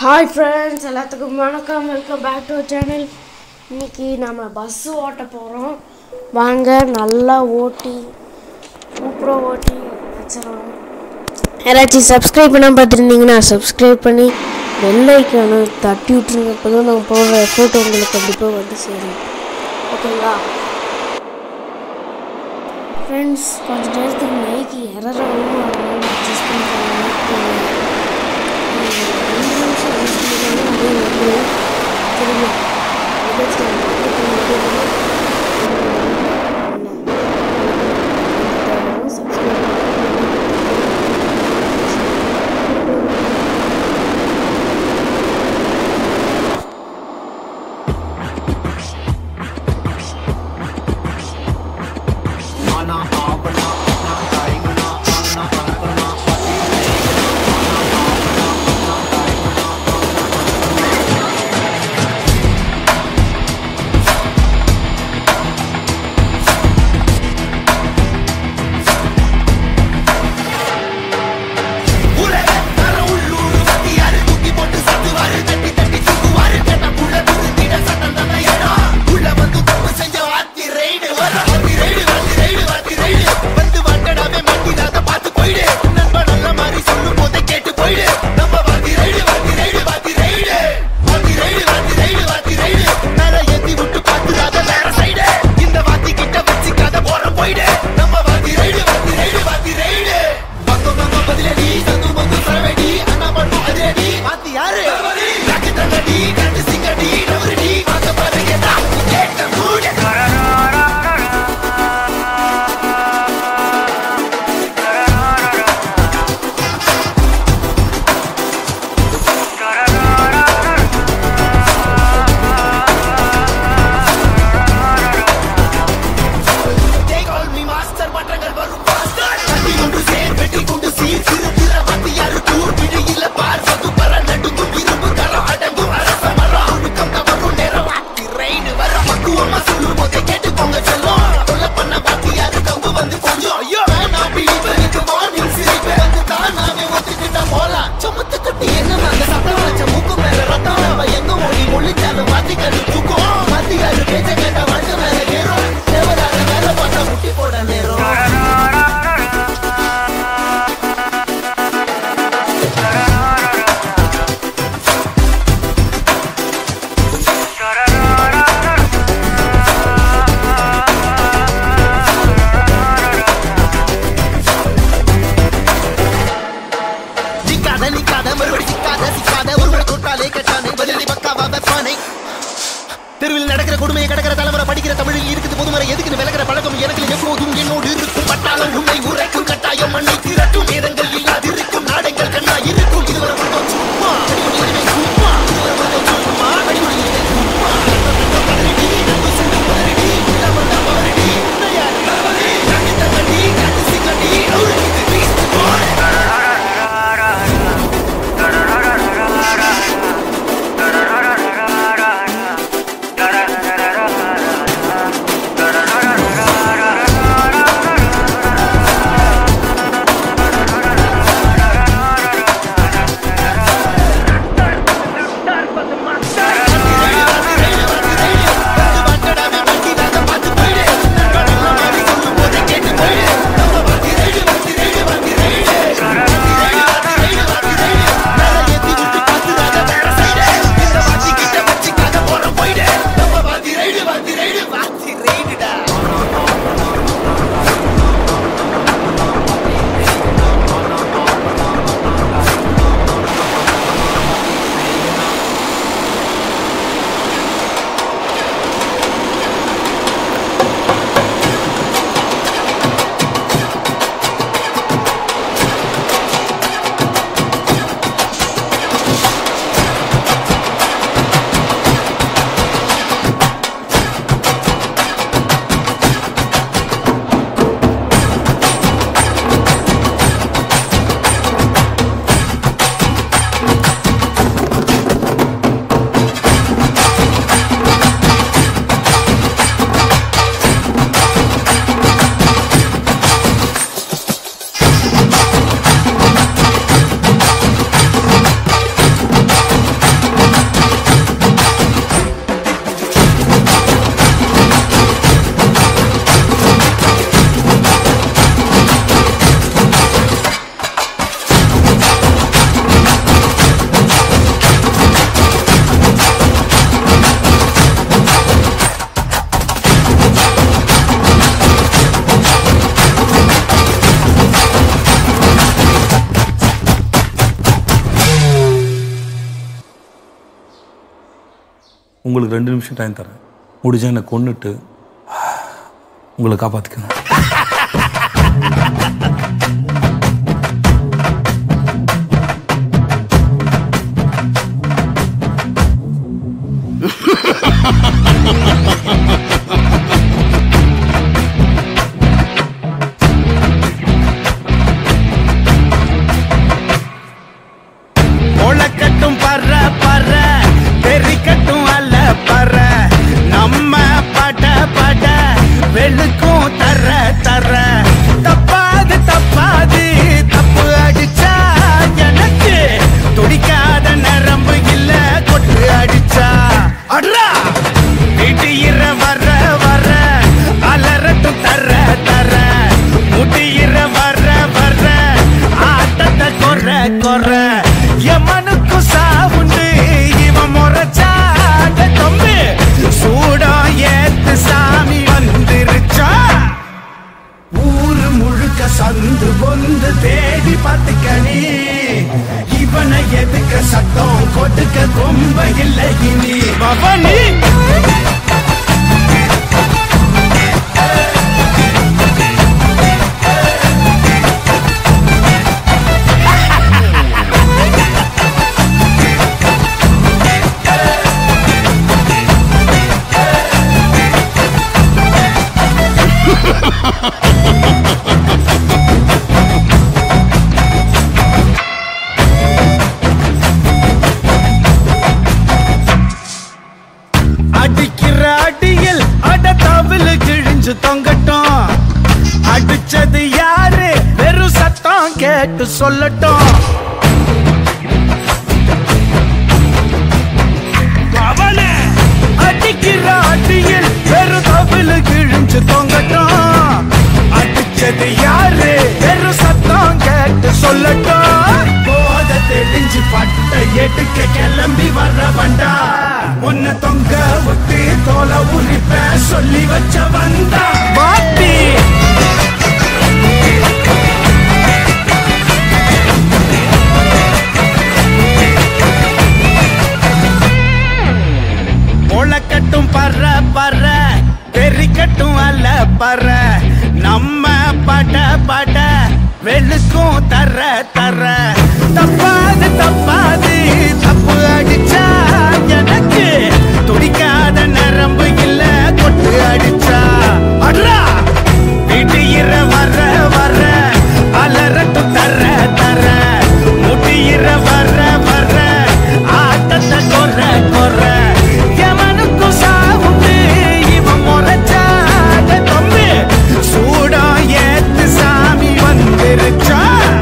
Hi friends, எல்லாத்துக்கும் வணக்கம். Welcome back to channel. இன்னைக்கு நம்ம பஸ் ஓட்ட போகிறோம். வாங்க நல்லா ஓட்டி சூப்பராக ஓட்டி வச்சிடலாம். யாராச்சும் சப்ஸ்கிரைப் பண்ணால் பார்த்துருந்தீங்கன்னா சப்ஸ்கிரைப் பண்ணி பெல் ஐக்கானை தட்டி விட்டுருங்க. அப்போ தான் நம்ம போகிற எஃபோர்ட் உங்களுக்கு கண்டிப்பாக வந்து சேரும். ஓகேங்களா ஃப்ரெண்ட்ஸ்? கொஞ்சம் நேரத்துக்கு மைக்கு எரராகவும் அட்ஜஸ்ட் பண்ணுறாங்க. உங்களுக்கு 2 நிமிஷம் டைம் தரேன். முடிஞ்சா என்னை கொன்னுட்டு உங்களை காப்பாற்றிக்கணும். ஒளக்கட்டும் பற பற பெரிக்கட்டும் அல்ல பற நம்ம பட பட வெளுக்கும் தர தர தப்பாது தப்பாது தப்பு அடிச்சா எனக்கு துடிக்காத நரம்பு இல்ல கொட்டு அடிச்சா அட்ரா வீட்டியிற வர வர அலரட்டும் தர தர முட்டியிற வர வர ஆட்டத்தை கொற கொற எமனுக்கு சாவுண்டு இவன் முறைச்சாட தம்பி சூடம் ஏத்து சாமி வந்துருச்சா ஊரு முழுக்க சந்து பொந்து தேடி பார்த்துக்கணி இவனை எதுக்க சத்தம் கொடுக்க கொம்ப இல்லை இனி பவனி அடிக்கிற அடியில் அடத்தாவில் கிழிஞ்சு தொங்கட்டும் அடிச்சது யாரு வெறும் சத்தம் கேட்டு சொல்லட்டும் அவனே அடிக்கிற அடியில் வெறும் தவில் கிழிஞ்சு தொங்கட்டும் அடிச்சது யாரு வெறும் சத்தம் கேட்டு சொல்லட்டும் போத தெளிஞ்சு பட்ட எடுக்க கிளம்பி வர வண்டா உன்னை தொங்க விட்டு தோலை உரிப்ப சொல்லி வச்ச வந்தா பாட்டி ஒளக்கட்டும் பற பற பெரிக்கட்டும் அல்ல பற நம்ம பட பட வெளுக்கும் தர தர தப்பாது தப்பாது தப்பு அடிச்சா எனக்கு துடிக்காத நரம்பு இல்ல கொட்டு அடிச்சா அட்ரா வீட்டியிற வர வர அலரட்டும் தர தர முட்டியிற வர வர ஆட்டத்தை கொற கொற எவனுக்கு சாவுண்டு இவன் முறைச்சாட தம்பி சூடம் ஏத்து சாமி வந்துருச்சா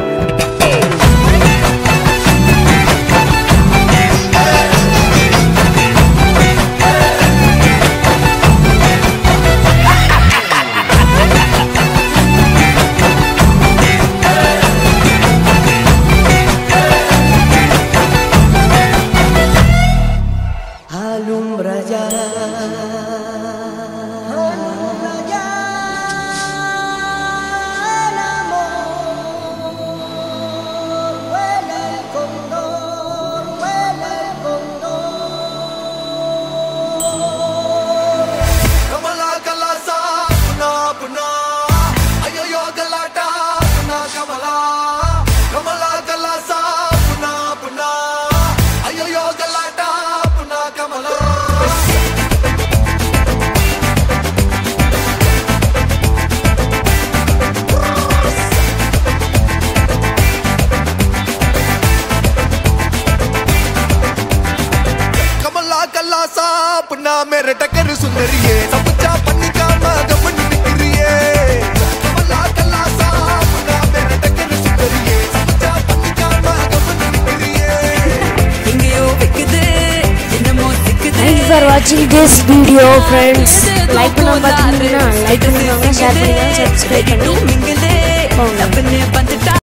मेरे टक्कर सुंदरिये सब चा पन्नी का मगमन निकरिये कमला कला सा पुना मेरे टक्कर सुंदरिये सब चा पन्नी का मगमन निकरिये इंगियो विकदे इनमो सिकदे Thank you for watching this video friends. Like பண்ண பாத்தீங்கன்னா லைக் பண்ணுங்க, ஷேர் பண்ணுங்க, சப்ஸ்கிரைப் பண்ணுங்க.